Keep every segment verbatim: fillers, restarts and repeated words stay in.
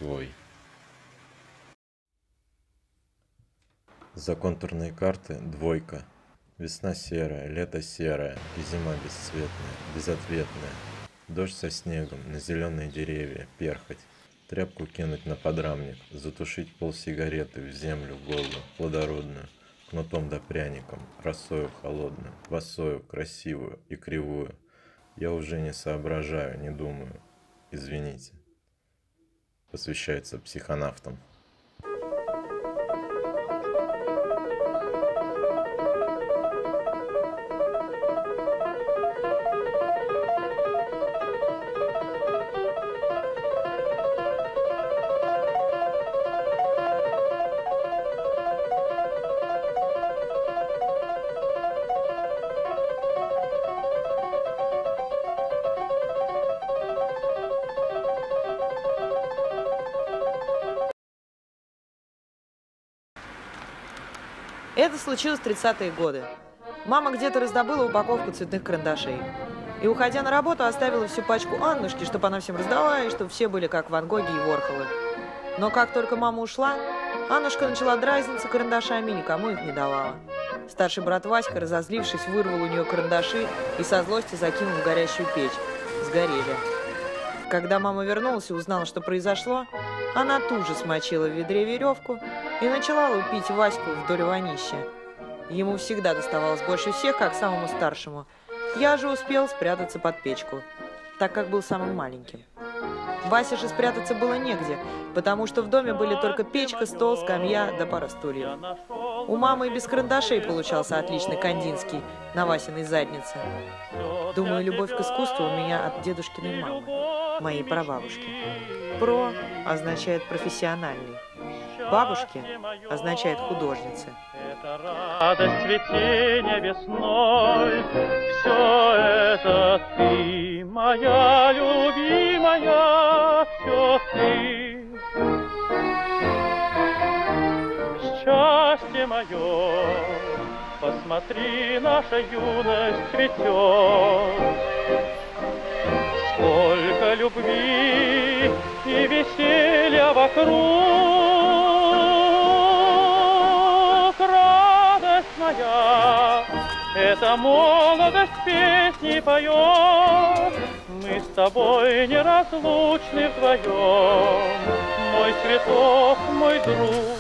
свой. За контурной карты двойка. Весна серая, лето серое, и зима бесцветная, безответная. Дождь со снегом, на зеленые деревья, перхоть. Тряпку кинуть на подрамник, затушить пол сигареты в землю голую, плодородную, кнутом да пряником, росою холодную, босою, красивую и кривую. Я уже не соображаю, не думаю. Извините. Посвящается психонавтам. Это случилось в тридцатые годы. Мама где-то раздобыла упаковку цветных карандашей. И, уходя на работу, оставила всю пачку Аннушки, чтобы она всем раздала, и чтобы все были как Ван Гоги и Ворхолы. Но как только мама ушла, Аннушка начала дразниться карандашами и никому их не давала. Старший брат Васька, разозлившись, вырвал у нее карандаши и со злости закинул в горящую печь. Сгорели. Когда мама вернулась и узнала, что произошло, она тут же смочила в ведре веревку и начала лупить Ваську вдоль вонища. Ему всегда доставалось больше всех, как самому старшему. Я же успел спрятаться под печку, так как был самым маленьким. Васе же спрятаться было негде, потому что в доме были только печка, стол, скамья да пара стульев. У мамы и без карандашей получался отличный кандинский на Васиной заднице. Думаю, любовь к искусству у меня от дедушкиной мамы, моей прабабушки. «Про» означает «профессиональный». «Бабушки» означает «художница». Радость цветения весной, все это ты, моя любимая, все ты. Счастье мое, посмотри, наша юность цветет. Сколько любви и веселья вокруг. Моя, эта молодость песни поет, мы с тобой неразлучны вдвоем, мой цветок, мой друг.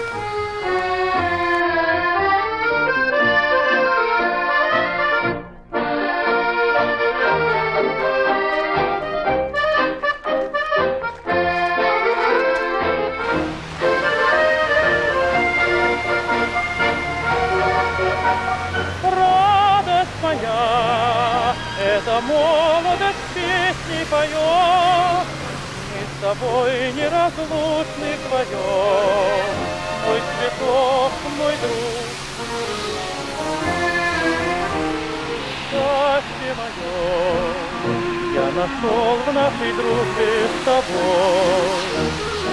Эта молодость песни поет, мы с тобой неразлучны вдвоем, мой цветок, мой друг. Счастье мое я нашел в нашей дружбе с тобой.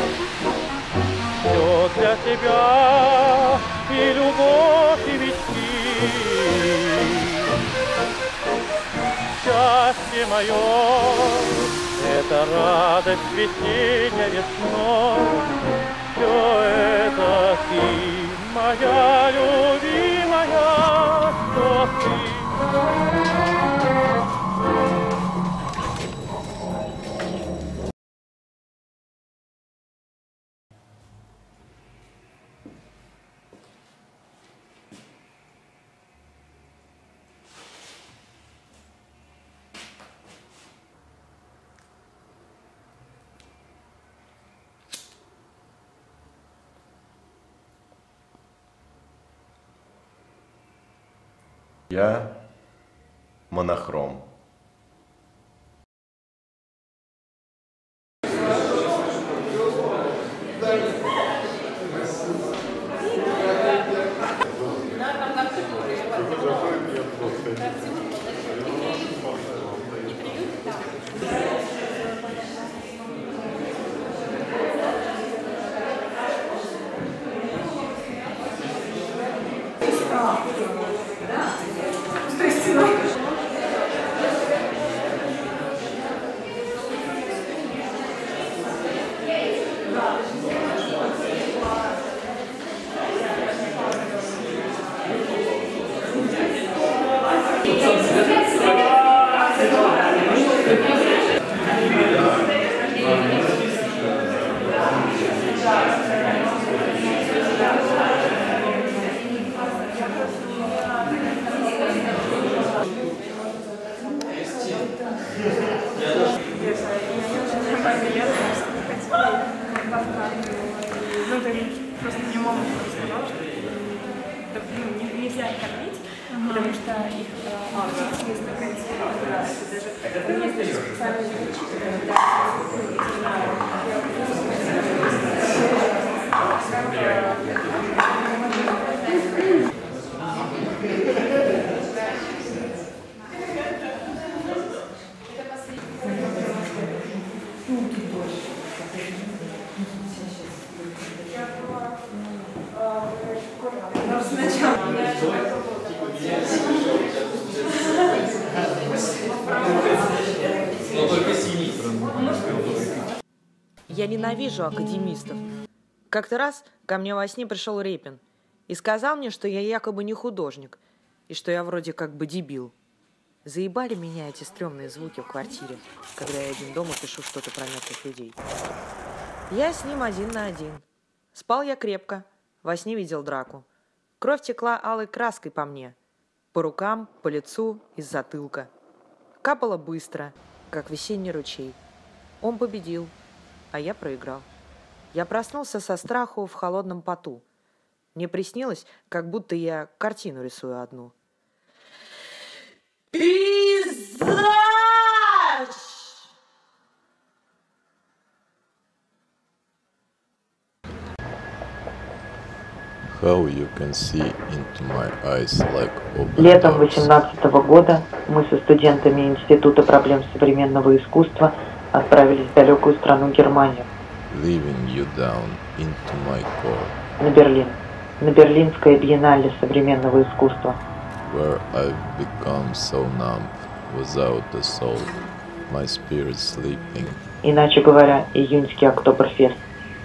Все для тебя и любовь, и мечты. Счастье мое, это радость цветения весной, все это ты, моя любимая, что ты. Я монохром. Ну, ты просто мне мама сказала, что ну, нельзя их кормить, потому что их смысл даже у меня есть даже специальные врачи, Я ненавижу академистов. Как-то раз ко мне во сне пришел Репин и сказал мне, что я якобы не художник, и что я вроде как бы дебил. Заебали меня эти стрёмные звуки в квартире, когда я один дома пишу что-то про мертвых людей. Я с ним один на один. Спал я крепко, во сне видел драку. Кровь текла алой краской по мне, по рукам, по лицу, из затылка. Капала быстро, как весенний ручей. Он победил, а я проиграл. Я проснулся со страху в холодном поту. Мне приснилось, как будто я картину рисую одну. Пиздач! How you can see into my eyes like open Летом doors. восемнадцатого года мы со студентами Института проблем современного искусства отправились в далекую страну Германию, Leaving you down into my core, на Берлин, на Берлинское биеннале современного искусства. where I've become so numb, without a soul, my spirit sleeping. Иначе говоря, июньский Октоберфест.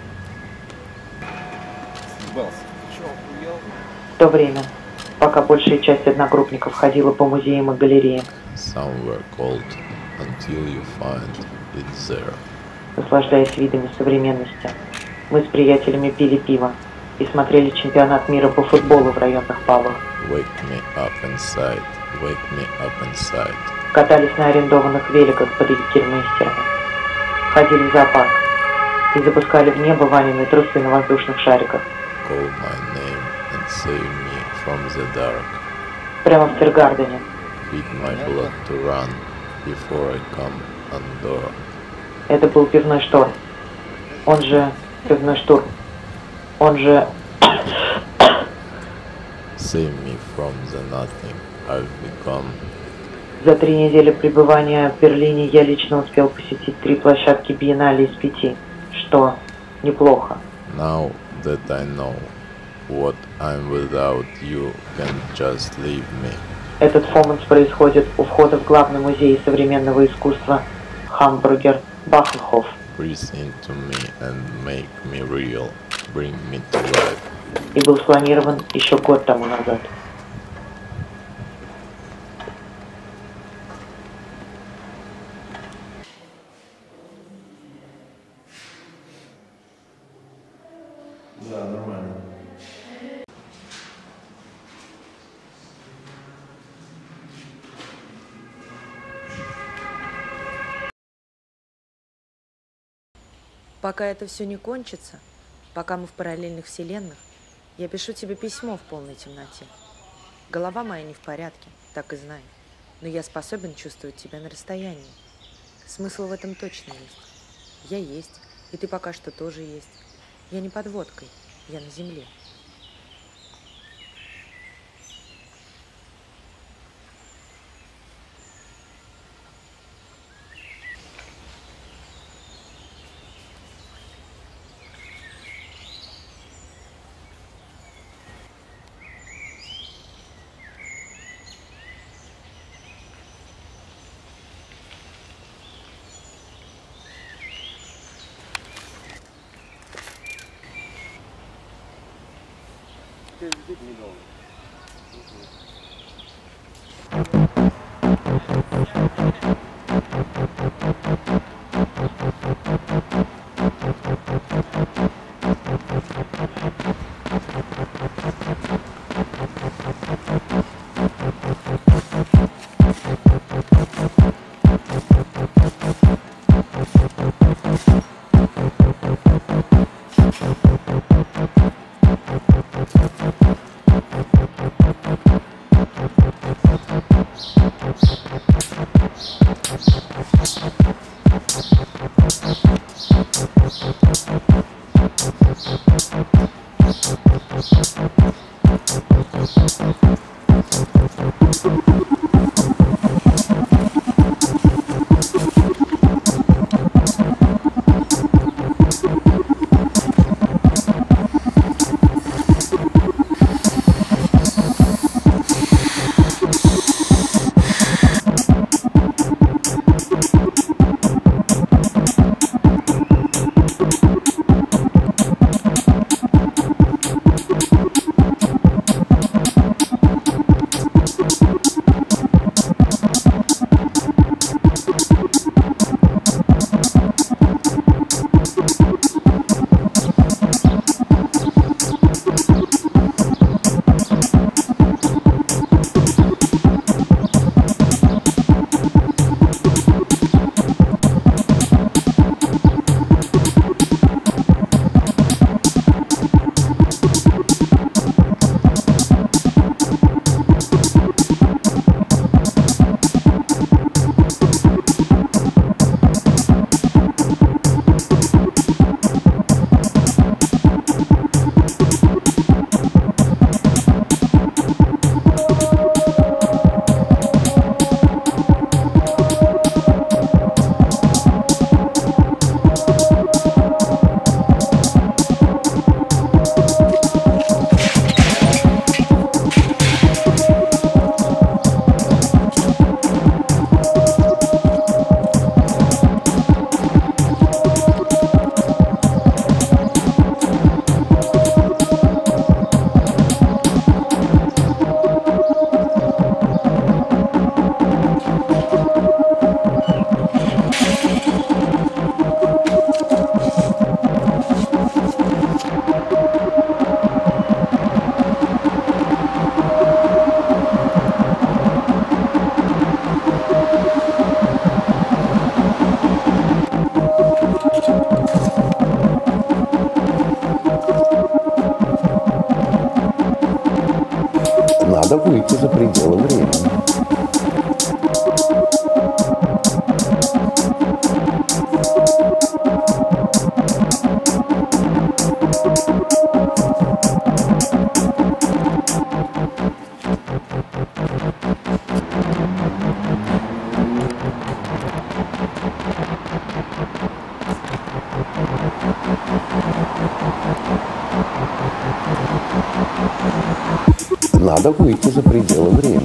В то время, пока большая часть одногруппников ходила по музеям и галереям, Somewhere cold until you find it there. наслаждаясь видами современности, мы с приятелями пили пиво и смотрели чемпионат мира по футболу в районных пабах. Wake me up inside, wake me up inside. Катались на арендованных великах под егермейстерами, ходили в зоопарк и запускали в небо Ванины трусы на воздушных шариках. Call my name and save me from the dark. Прямо в Тиргардене. Beat my blood to run before I come undone. Это был пивной шторм. Он же пивной штурм. Он же... Save me from the nothing I've become. За три недели пребывания в Берлине я лично успел посетить три площадки биеннале из пяти, что неплохо. Now that I know what I'm without, you can just leave me. Этот фоманс происходит у входа в главный музей современного искусства Хамбургер Бахенхоф Breathe into me and make me real. Bring me to life. и был спланирован еще год тому назад. Да, нормально. Пока это все не кончится, пока мы в параллельных вселенных, я пишу тебе письмо в полной темноте. Голова моя не в порядке, так и знай. Но я способен чувствовать тебя на расстоянии. Смысл в этом точно есть. Я есть, и ты пока что тоже есть. Я не под водкой, я на земле. за пределы времени. Надо выйти за пределы времени.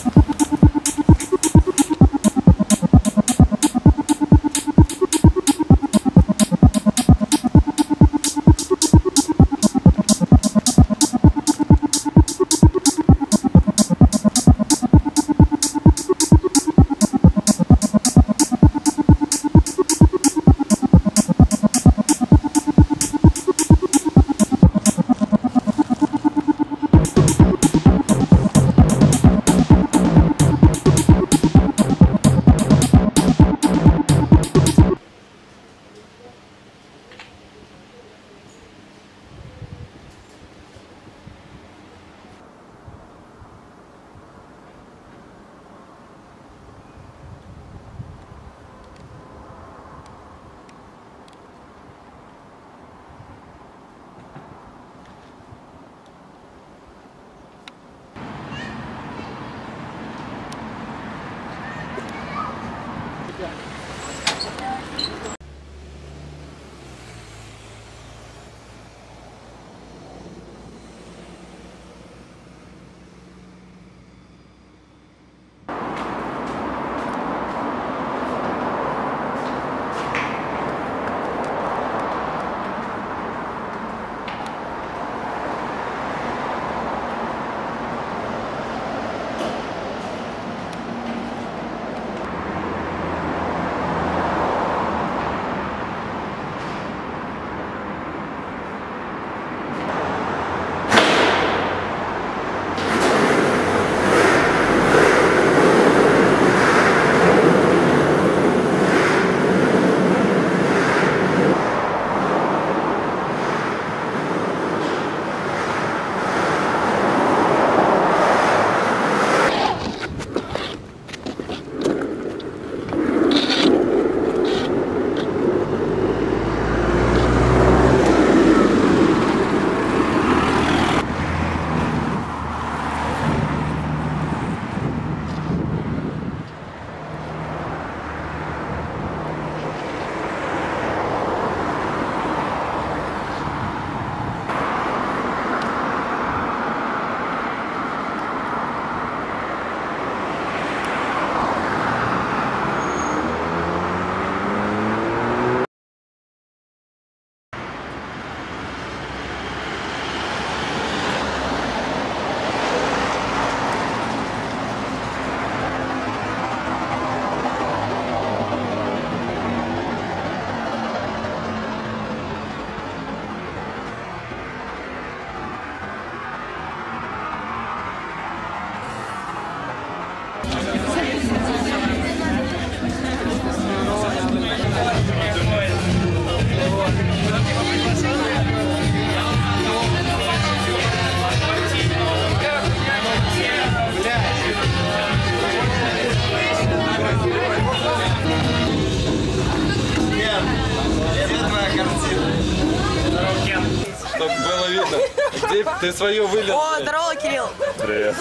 Чтобы было видно. Ты, ты свое вылил. О, здорово, Кирилл. Привет.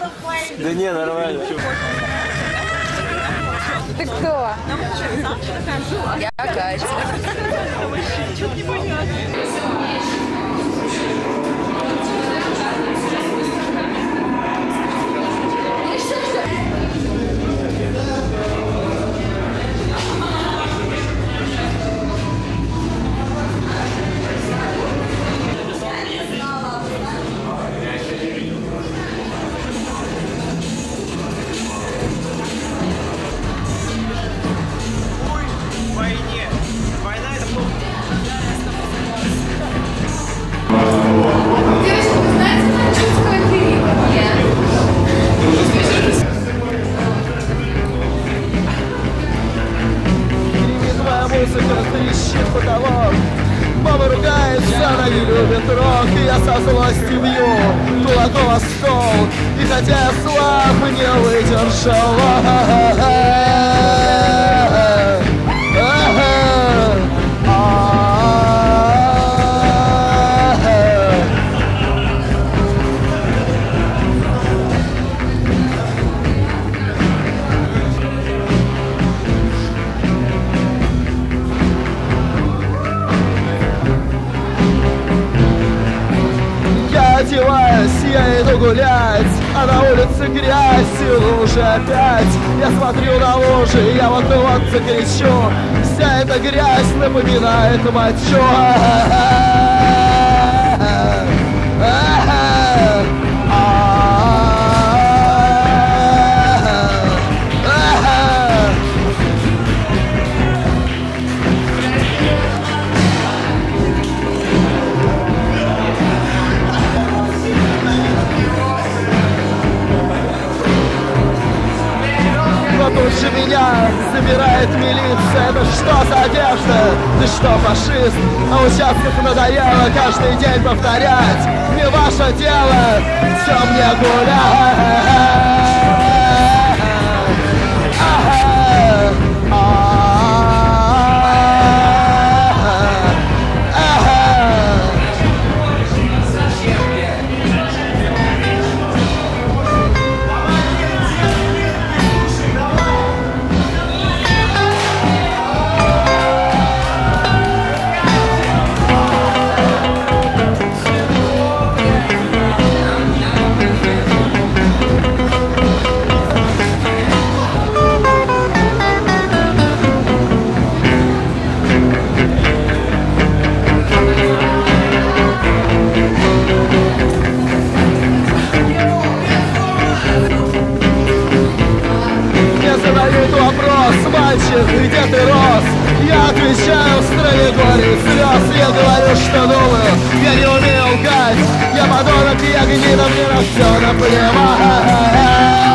Да не, нормально. Ты кто? Я Катя. Музыка трещит потолок. Мама ругается, она не любит рок, и я со злости бью кулаком о стол. И хотя я слаб, не выдержал. Одеваюсь, я иду гулять, а на улице грязь и лужи опять. Я смотрю на лужи, я вот-вот закричу. Вся эта грязь напоминает мочу. Тут же меня забирает милиция. Это что за одежда? Ты что, фашист? А участков надоело каждый день повторять. Не ваше дело, все мне гулять. Мальчик, где ты рос? Я отвечаю в стране горе и слез. Я говорю, что думаю, я не умею лгать. Я подонок, я гнида, мне на все наплевать.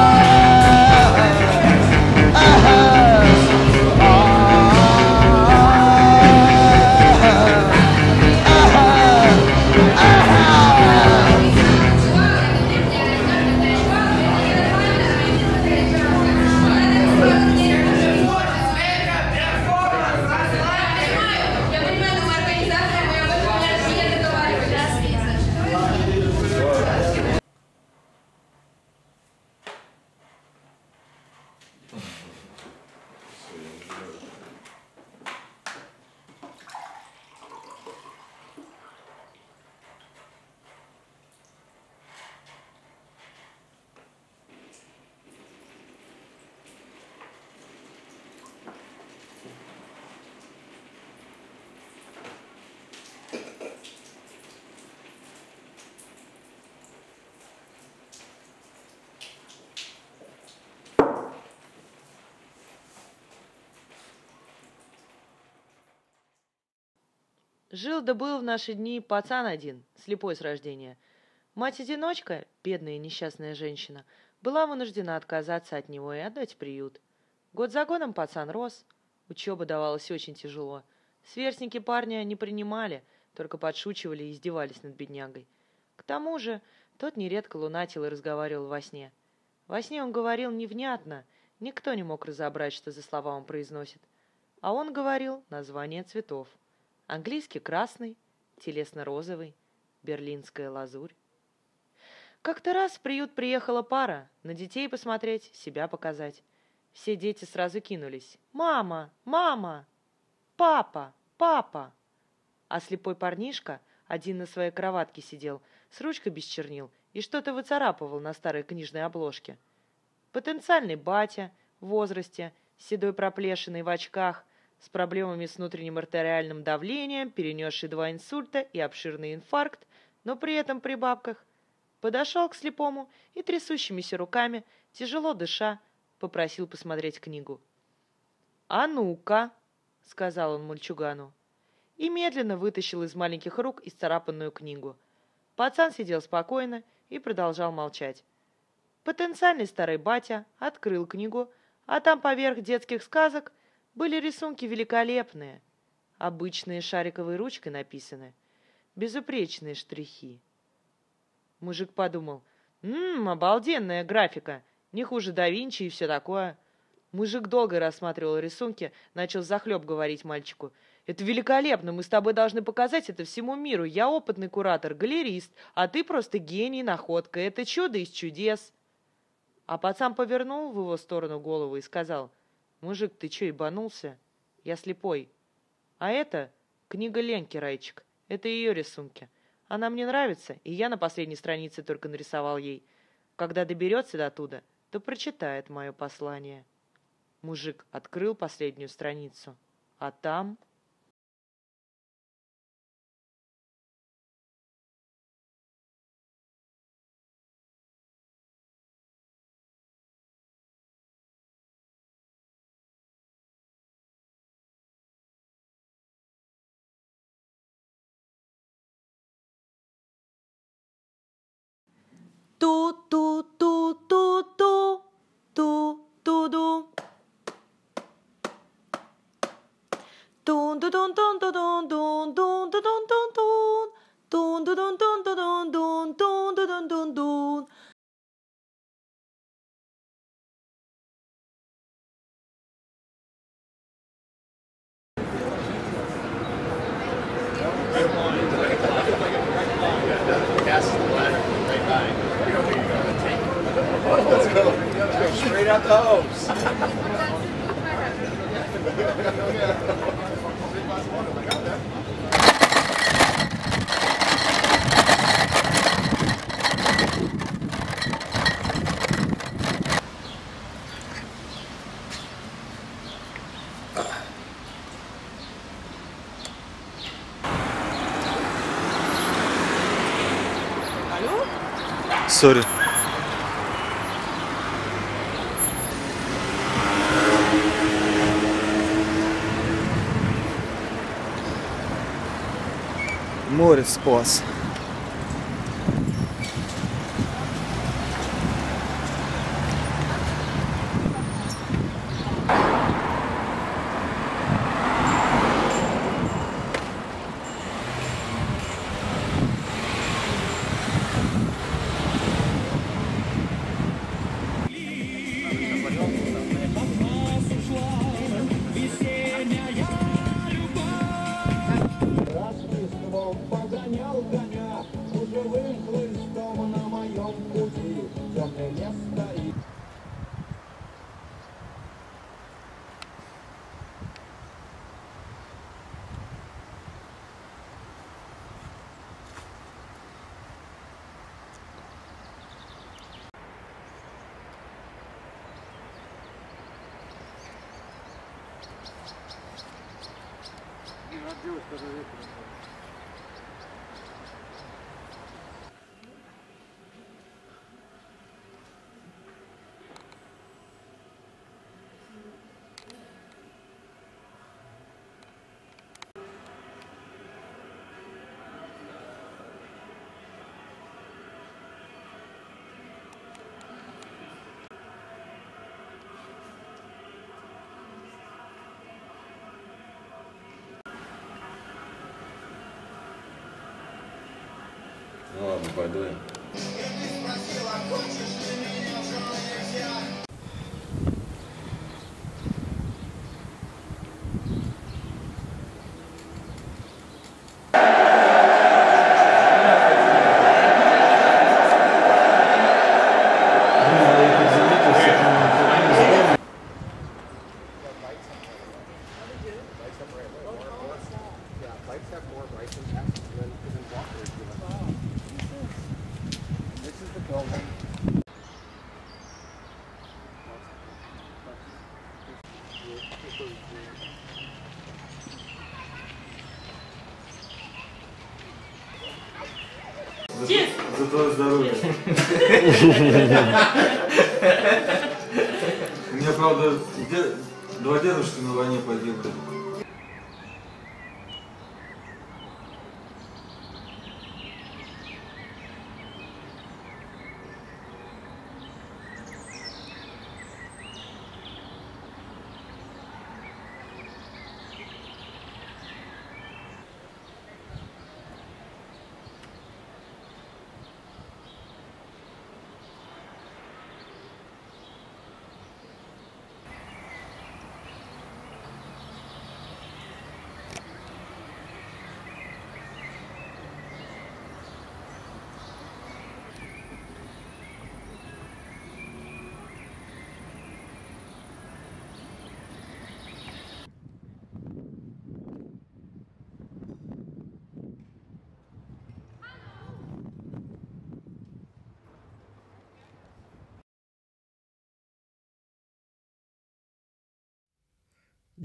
Жил да был в наши дни пацан один, слепой с рождения. Мать-одиночка, бедная и несчастная женщина, была вынуждена отказаться от него и отдать приют. Год за годом пацан рос, учеба давалась очень тяжело. Сверстники парня не принимали, только подшучивали и издевались над беднягой. К тому же тот нередко лунатил и разговаривал во сне. Во сне он говорил невнятно, никто не мог разобрать, что за слова он произносит. А он говорил название цветов. Английский красный, телесно-розовый, берлинская лазурь. Как-то раз в приют приехала пара, на детей посмотреть, себя показать. Все дети сразу кинулись. «Мама! Мама! Папа! Папа!» А слепой парнишка один на своей кроватке сидел, с ручкой без чернил, и что-то выцарапывал на старой книжной обложке. Потенциальный батя в возрасте, с седой проплешиной в очках, с проблемами с внутренним артериальным давлением, перенесший два инсульта и обширный инфаркт, но при этом при бабках, подошел к слепому и трясущимися руками, тяжело дыша, попросил посмотреть книгу. «А ну-ка!» — сказал он мальчугану. И медленно вытащил из маленьких рук исцарапанную книгу. Пацан сидел спокойно и продолжал молчать. Потенциальный старый батя открыл книгу, а там поверх детских сказок были рисунки великолепные. Обычные шариковой ручкой написаны. Безупречные штрихи. Мужик подумал: «Ммм, обалденная графика, не хуже да Винчи и все такое». Мужик долго рассматривал рисунки, начал взахлеб говорить мальчику: «Это великолепно, мы с тобой должны показать это всему миру. Я опытный куратор, галерист, а ты просто гений, находка. Это чудо из чудес». А пацан повернул в его сторону голову и сказал: «Мужик, ты че, ебанулся? Я слепой. А это книга Ленки, Райчик. Это ее рисунки. Она мне нравится, и я на последней странице только нарисовал ей. Когда доберется до туда, то прочитает мое послание». Мужик открыл последнюю страницу, а там... Ту-ту-ту-ту-ту, ту-ту-ду. Тун-тун-тун-тун-тун-тун-тун-тун-тун-тун. Тун-тун-тун-тун-тун-тун-тун-тун-тун. Let's go. Let's go straight out the hose. Сори. Море спас. Ну ладно, пойду я. За, за твое здоровье. У меня, правда, дед, два дедушки на войне погибли.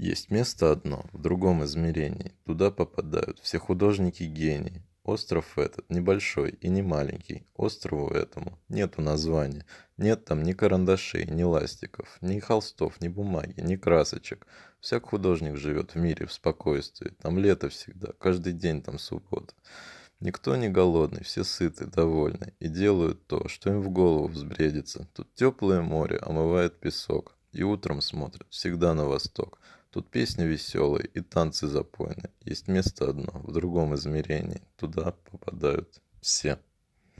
Есть место одно, в другом измерении. Туда попадают все художники-гении. Остров этот небольшой и не маленький. Острову этому нету названия. Нет там ни карандашей, ни ластиков, ни холстов, ни бумаги, ни красочек. Всяк художник живет в мире, в спокойствии. Там лето всегда, каждый день там суббота. Никто не голодный, все сыты, довольны. И делают то, что им в голову взбредится. Тут теплое море омывает песок. И утром смотрят всегда на восток. Тут песни веселые и танцы запойные. Есть место одно в другом измерении. Туда попадают все.